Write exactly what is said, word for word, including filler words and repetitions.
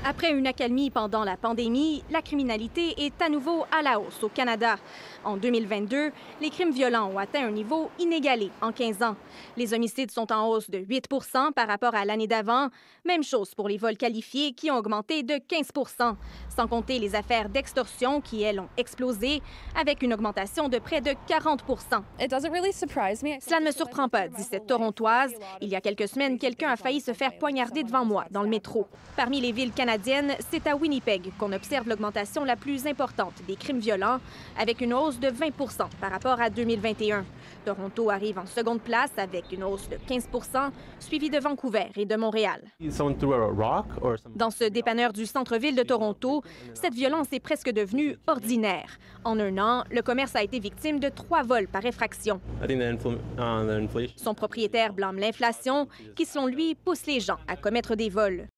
Après une accalmie pendant la pandémie, la criminalité est à nouveau à la hausse au Canada. En deux mille vingt-deux, les crimes violents ont atteint un niveau inégalé en quinze ans. Les homicides sont en hausse de huit pour cent par rapport à l'année d'avant. Même chose pour les vols qualifiés qui ont augmenté de quinze pour cent. Sans compter les affaires d'extorsion qui, elles, ont explosé avec une augmentation de près de quarante pour cent. Cela ne me surprend pas, dit cette Torontoise. Il y a quelques semaines, quelqu'un a failli se faire poignarder devant moi dans le métro. Parmi les villes canadiennes, c'est à Winnipeg qu'on observe l'augmentation la plus importante des crimes violents, avec une hausse de vingt pour cent par rapport à deux mille vingt et un. Toronto arrive en seconde place avec une hausse de quinze pour cent, suivie de Vancouver et de Montréal. Dans ce dépanneur du centre-ville de Toronto, cette violence est presque devenue ordinaire. En un an, le commerce a été victime de trois vols par effraction. Son propriétaire blâme l'inflation qui, selon lui, pousse les gens à commettre des vols.